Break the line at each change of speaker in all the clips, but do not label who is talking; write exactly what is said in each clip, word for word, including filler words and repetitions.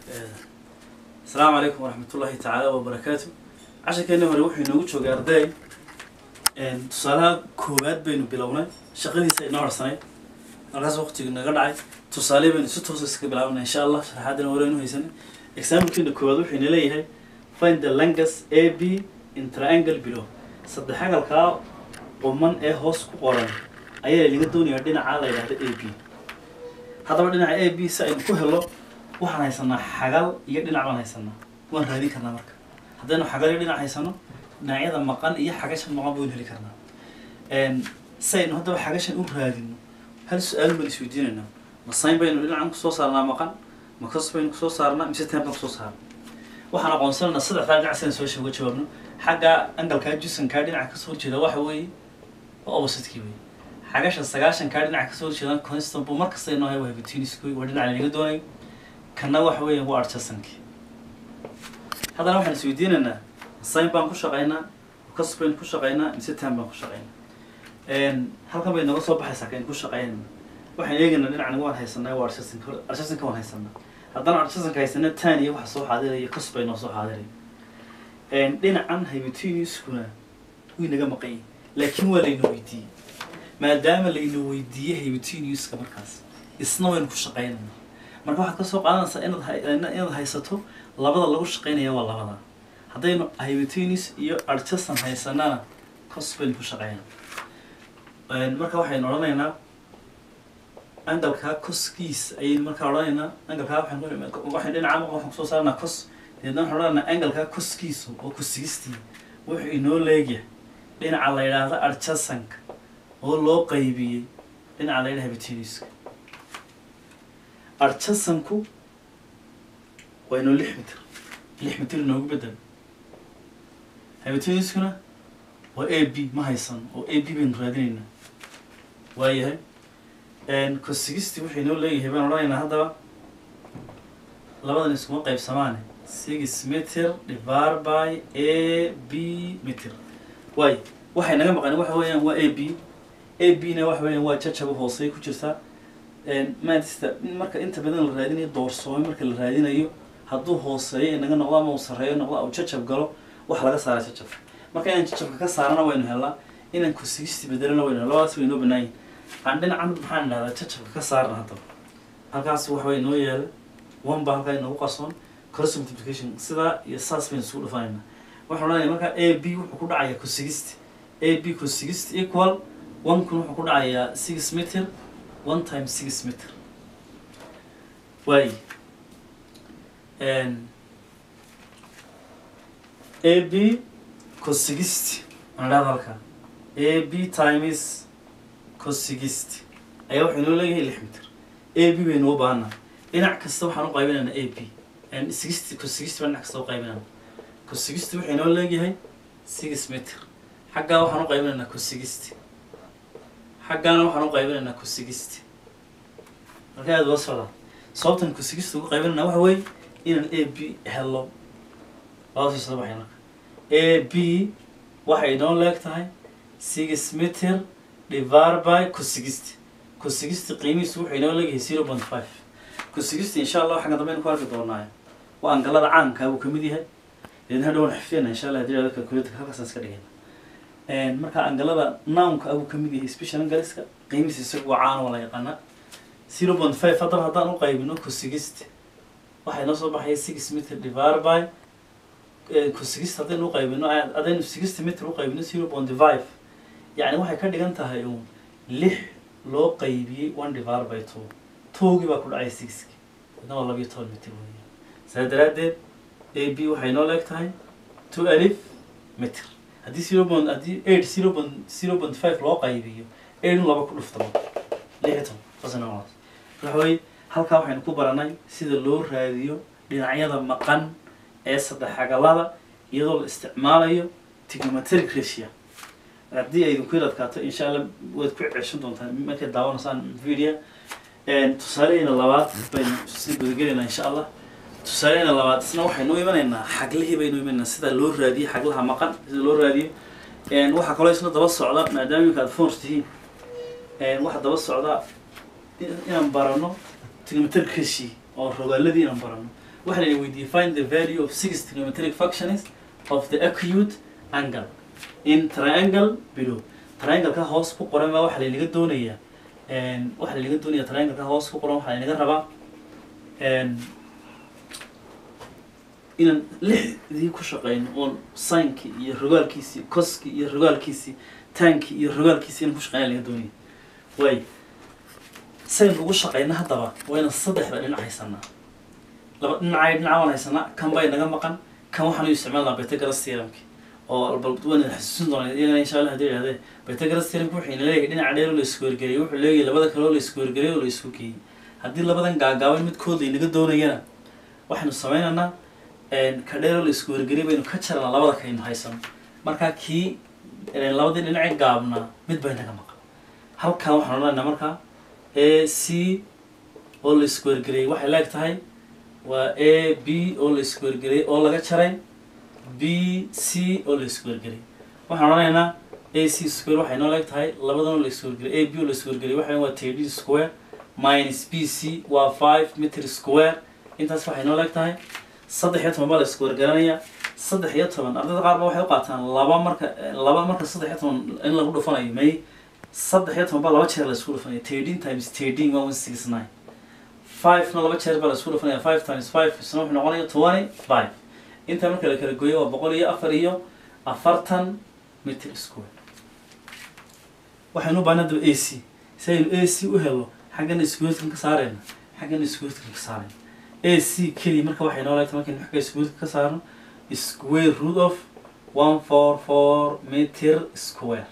السلام عليكم ورحمة الله تعالى وبركاته. عشان كنا مروح نوجه جاردين إن تصالح كوبات بين بلونا شغلي سينار سنة الغاز وقت نقدر عاي تصالح بين ست وسط بلونا إن شاء الله هذا نورينه هي سنة example كنا كوبات وحين ليه find the longest A B in triangle below صد حاجة الكا ومن A هوس قرن أيه اللي قدوني عندنا على هذا A B هذا عندنا A B سائل كهلا waxaan haysanaa xagal iyo dhinac baan haysanaa waan raadin karnaa marka haddaynu xagal iyo dhinac haysano dhinacyada maqan iyo xagashan maqan baan heli karnaa een saynu hadaba xagashan u raadino hal su'aal ma isweydiinayna ma sayn baynu dhinacan ku soo saarnaa maqan ma kas baynu ku soo saarnaa mise taan ku soo saarnaa waxaan aqoonsanaa saddexda dhinac soo sheego jawaabno xagga angalka jisanka dhinaca ka soo jeeda waxa weeye oo opposite-kii weeye xagashan sagaashan ka dhinaca ka soo jeeda constant buu markasta inoo hay wahbatiinisku waa dhinaca laga doonayo كنا واحد وين هو أرتسنك هذا لو إحنا سويديننا الصين بان كوش قينا وكسب بين كوش قينا نسيتهم بان كوش قينا إن هل كان بين نقص وبحث كان كوش قينا وإحنا يجينا نلعن نوار هيسنا وأرتسنك أرتسنك كون هيسنا هذا أرتسنك هيسنا الثاني واحد صوح هذا يكسب بين صوح هذا إن دين عن هي بتيجي سكنا وين جا مقيم لكن ولا ينويدي ما دام اللي ينويديه هي بتيجي يسكب مركز إصنوين كوش قينا marka waxa ka soo qaadanaysa inaad inaad haysato labada lagu shaqeynayo waa labada hadaynu haybateenis iyo artisan haysanana cospen ku shaqeeyna een marka waxaynu oranaynaa angalka coskiis ay marka oranaynaa angalka waxaan ku waxaan dhinaca ma waxaan soo saarnaa cos deedna oranaynaa angalka coskiis oo cosigisti wuxuu inoo leeyahay dhinaca la yiraahdo artisanka oo loo qaybiyay dhinaca la yiraahdo haybateenis أرتسنكو وينو لح متر لح متر إنه بدل هاي بتوينسكنا و A B ما هيصن و A B بين راديننا وياه إن كوسيستي وحين نقول ليه هبان رأينا هذا لابد نسمع قيب سمانة six متر divided by A B متر وياه وحين نجمع قناة واحد وياه و A B A B نا واحد وياه و تشابه فاصي كوتشرتا ما تست مركز أنت بدنا الرادين دور صوي مركز الرادين أيو هدوه هوسري إننا نقلا ما وصريه نقلا أو تشجب قالوا وحلا صار تشجب مركز أنت تشجب كسرنا وين هلا إن كوسيستي بدلنا وين هلا واسوي نو بناي عندنا عند محلنا هذا تشجب كسرنا هذا هالكاس هو وين ويال وان بهالكاي نو قصون كروس ملتبليكيشن سدا يساس من سود فاينا وحنا مركز A B وحكون عيا كوسيستي A B كوسيستي equal one كون وحكون عيا six متر one times six meter. Why? And A B cos sixty. Another one. A B times cos sixty. أيوة إحنا نقول ليه لح متر. A B بينو بعنا. إن عكسته حنو قايبين A B. and sixty cos sixty بنا عكسته قايبين. cos sixty إحنا نقول ليه هاي six meter. حاجة وحنو قايبين cos sixty. حقنا وحنو قايبين cos sixty. marka aad wasala sababtan cos sixty ugu qaybinayna waxa weey inaan A B hello waxa soo baxayna A B waxay inoo leegtahay six meter divided by cos sixty cos sixty qiimihiisu wuxuu inoo leeyahay zero point five cos sixty insha Allah waxa dambeyn ku arki doonaa waa angalada caanka uu kamid yahay in hadhow xifiyana insha Allah hadii dadka kulida halkaas iska dhigayna een marka angalada nounka uu kamid yahay special angaliska qiimihiisu waa caan wala yaqaan zero point five hadda hadaan u qaybino cos sixty waxay noo soo baxay six meter divided by cos sixty hadaan u qaybino adaan sixty meter u qaybino zero point five yani waxay ka dhigan tahay uu lix loo qaybiyay one divided by two two gi baa ku dhacay six ki hadana laba iyo toban meter weeye sadaradeed A B waxay noo leegtahay two alif meter hadii zero point hadii eight zero point zero point five loo qaybiyo eight laba ku dhuftamo lixdan fasana waxay halka waxaan ku baranay sida loo raadiyo dhinacyada maqan ee saddex xagalada iyadoo la isticmaalayo trigonometric ratio hadii ay idinku radkaato insha Allah waad ku ceshan doontaan markay daawanaysaan video een tusaaleena labaad baynu si gudagaleena insha Allah tusaaleena labaad isna waxaynu imanaynaa xaglihii baynu imanaynaa sida loo raadiyo xaglaha maqan sida loo raadiyo een waxa kale isna daba socda maadaama aad forstihiin een waxa daba socda inaan barano trigonometric ratio oo rogaaladii inaan barano waxa la weydiiyay find the value of six trigonometric functions of the acute angle in triangle below. triangle ka hoos ku qoran ma waxa la inaga doonayaa een waxa la inaga doonayaa triangle ka hoos ku qoran waxa la inaga rabaa een inaan lixdii ku shaqeyno oo sinki iyo rogaalkiisi coski iyo rogaalkiisi tanki iyo rogaalkiisi in ku shaqeynaa laga doonaya way sayn ugu shaqeyna hadaba wayna saddexda dhinac haysanaa laba dhinac dhinac waan haysanaa kan bay naga maqan kan waxaan u isticmaalnaa Pythagoras theoremki oo balbadwana xasuusin doonaa iyana insha Allah hadii yiraahdo Pythagoras theoremki wuxuu leeyahay dhinac dheer oo la isku wargariyo wuxuu leeyahay labada kale oo la isku wargariyo oo la isku geeyay hadii labadan gaagaaban midkood ay naga doonayaan waxaanu sameynaynaa een ka dheer oo la isku wargariyo baynu ka jarnaa labada kaynu haysano marka kii labada dhinac gaabna mid bay naga maqan halka waxaan oranaa marka A C oo la isku wargariyo waxay leegtahay waa A B oo la isku wargariyo oo laga jaray B C oo la isku wargariyo waxaan oranaynaa A C square waxay noo leegtahay labadan oo la isku wargariyo A B oo la isku wargariyo waxay waa thirty square minus B C waa five meter square intaas waxay noo leegtahay saddex iyo toban baa la isku wargaranaya saddex iyo toban ardayda qaar waxay u qaataan laba marka laba marka saddex iyo toban in lagu dhufanayo may saddex iyo toban baa laba jeer la isku dhufanayo thirteen times thirteen waa one sixty-nine five na laba jeer baa la isku dhufanaya five times five isna wuxuu noqonayaa twenty-five inta marka la kala gooyo waa boqol iyo afar iyo afartan meter square waxaynu baanada A C saynu A C u helo xaggan isku ka saarayna xaggan isku ka saarayna A C kali marka waxay noo leedahay markii xagga isku ka saarno square root of one forty-four meter square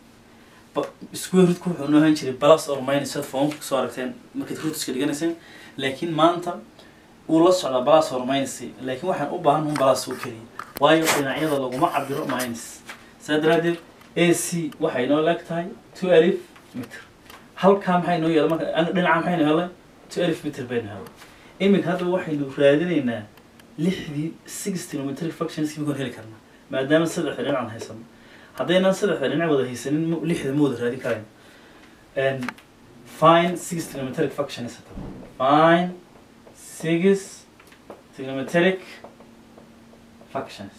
square root ku wuxuu noo han jiray plus or minus at form soo aragteen markii root iska dhiganaysay laakiin maanta uu la socda plus or minus laakiin waxaan u baahan un plus oo kaliya waayo dhinacyada laguma cabiro minus sadradeed A C waxay noo leegtahay two alif meter halka maxay noo yeelay marka dhinaca maxay noo helay two alif meter bayna helay iminka hadda waxaynu raadinaynaa lixdii six trigonometric functions kii heli karnaa maadaama saddex dhinac aan haysano haddayna saddex dhinac wada haysanin lixda ma wada raadin karayno and find six trigonometric functions find six trigonometric functions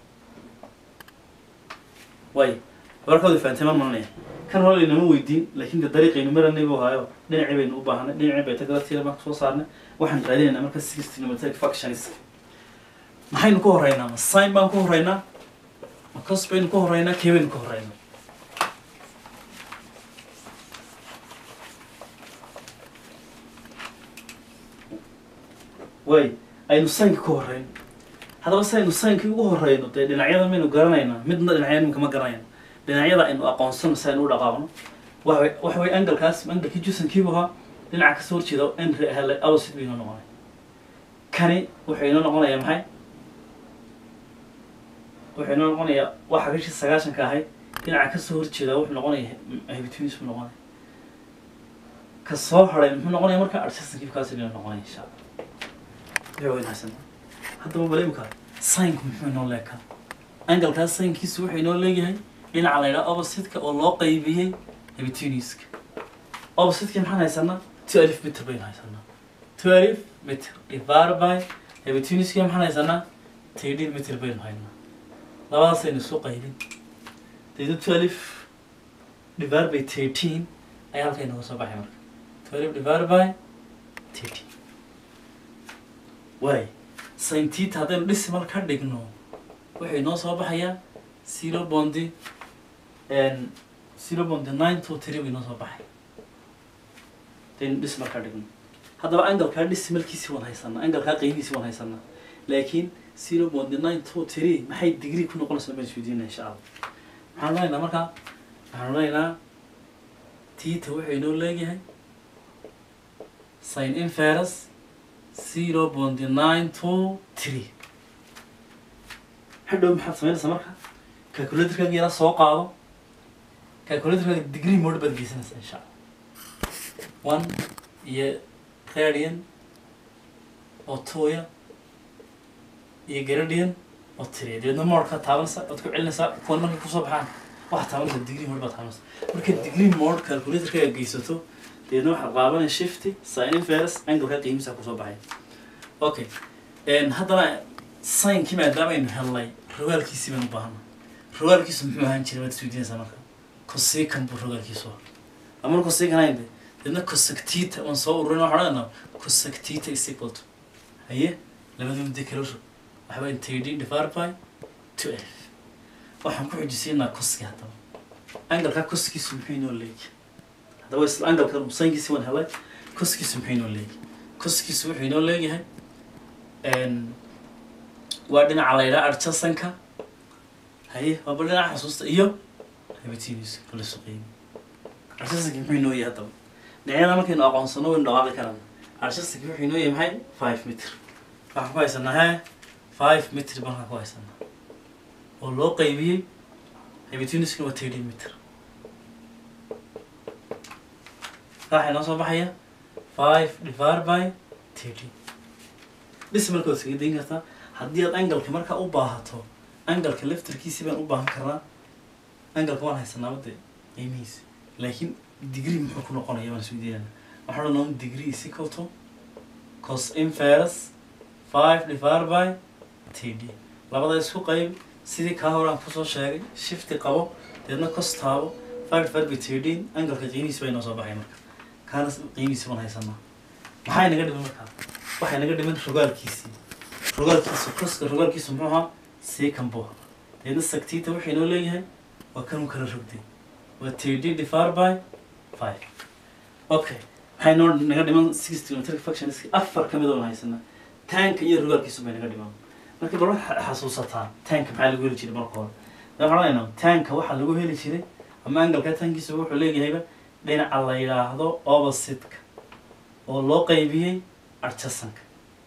way warkooda faantay ma marnay kan hore inama weydiin laakiin ka dariiqaynu maranay buu haayo dhinacii baynu u baahanay dhinacii bay tagala tiirma soo saarnay waxaan raadinaynaa marka six trigonometric functions maxaynu ku horeynaa ma sin baan ku horeynaa ma cos baynu ku horeynaa kee baynu ku horeynaa way aynu sinka ku horeyno haddaba saynu sinka ugu horeyno dee dhinacyada maynu garanaynaa midna dhinacyada kama garanayno dhinacyada aynu aqoonsano saynu u dhaqaaqno waxa way angalkaas angalkii jusankiibu ahaa dhinaca ka soo horjeeda n helay opposite bay inoo noqonay kani wuxuu inoo noqonayaa maxay wuxuu inoo noqonayaa waxa bishii sagaashanka ahayd dhinaca ka soo horjeeda wuxuu noqonayaa between buu noqonaya ka soo haray muxuu noqonayaa marka adjacency-kaas inoo noqonaya insha Allah way wanaagsan haddaba baleemka sin-ku muxuu inoo leekaa angalkaas sin-kiisu wuxuu inoo leeyahay dhinaca la yidhaha opposite-ka oo loo qaybiyey between-iska opposite-ka maxaan haysanaa two alif meter baynu haysanaa two alif meter divided by between-iska maxaan haysanaa thirteen meter baynu haynaa labadaasaynu soo qaybin daydo two alif divided by thirteen ayaa halka inooga soo baxay marka two alif divided by thirteen way sin theta haddaynu decimal ka dhigno waxay noo soo baxayaa zero point and zero point nine two three bay noo soo baxay haddaynu decimal ka dhigno haddaba angalkaa decimalkiisi waan haysanaa angalkaa qiimihiisi waan haysanaa laakiin zero point nine two three maxay degree ku noqonaysaa ma isweydiina insha Allah waxaan leenahay marka waxaan leenahay theta waxay noo leeyahay sin inverse zero point nine two three hadhow maxaad samaynaysaa marka calculator-kaaga yara soo qaado calculator-kaaga degree mode baad geysanaysaa insha Allah one iyo radian oo two-ya iyo gradient oo three deedna mode-ka taabanaysaa ood ku celinaysaa kuwan markay kusoo baxaan waxaad taabanaysaa degree mode baad taabanaysaa marka degree mode calculator-kaaga geysato deedna waxaad qaabanaya shift sin inverse angle-ka qiimihiisa kusoo baxay okay إن هذا ساين كم دامين هلاي رجال كيسي من بحنا رجال كيسو محمد شيء ما تسويدين زمان كوسي كم برجال كيسو أما كوسي كان عندي لأن كوسكتيت ونصور رنا حرنا كوسكتيت يسيبلت هي لما نبدأ كروش وحباين تيدي دفار باي تو إف وحنكون عجزين كوسك هذا أنجل كا كوسكي سمحين وليك هذا ويس الأنجل كا مصين كيسي ون هلاي كوسكي سمحين وليك كوسكي سمحين وليك هاي إن وادنا على إلى أرتشسنكا هاي وبدنا حسوس إيو هبتينيس كل سقيم أرتشسنكا محين ويا طب نعينا ما كنا أقون صنو إنه هذا كلام أرتشسنكا محين ويا محي five متر فاهم كويس إنه هاي five متر بنا كويس إنه والله قيبي هبتينيس كنا thirty متر راح نوصل بحية five divided by thirty بس مركو سيدين كذا هدي الأنجل كمركا أوباهته أنجل كلفتر كيسي بين أوباه كرنا أنجل كمان هيسنا بدي يميز لكن ديجري محكون قنا يبان سويدين وحنا نوم ديجري سيكوتو cos inverse five divided by thirty لابد يسوق قيم سيدي كهورا فصل شاقي shift قبو لأنه cos تابو five divided by thirty أنجل كقيمي سبين وصباحي مركا كان قيمي سبين هيسنا محاي نقدر بمركا waxay naga dhiman rogaalkiisii rogaalkiisu koska rogaalkiisu muxuu ahaa sii kan buu deedna sagtiita waxay noo leeyahay waa kan kala rogday waa thirty divided by five okay waxay noo naga dhiman sixty kilometer fractions afar ka mid oo haysanaa tank iyo rogaalkiisu bay naga dhiman marka bal waxa xasuusataa tank maxaa lagu heli jiray marka hore waxaan leenahay tank waxa lagu heli jiray ama angalka tankiisu wuxuu leeyahay dhinaca la yiraahdo opposite oo loo qaybiyay أرتشسنك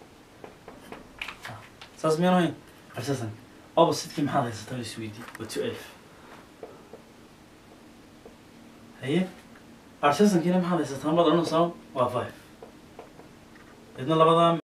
ساس مين هاي أرتشسنك أبو ست كم حاضر ستة سويدي وتو ألف هي أرتشسنك كنا محاضر ستة ما ضرنا صام وفايف إذن الله بدأ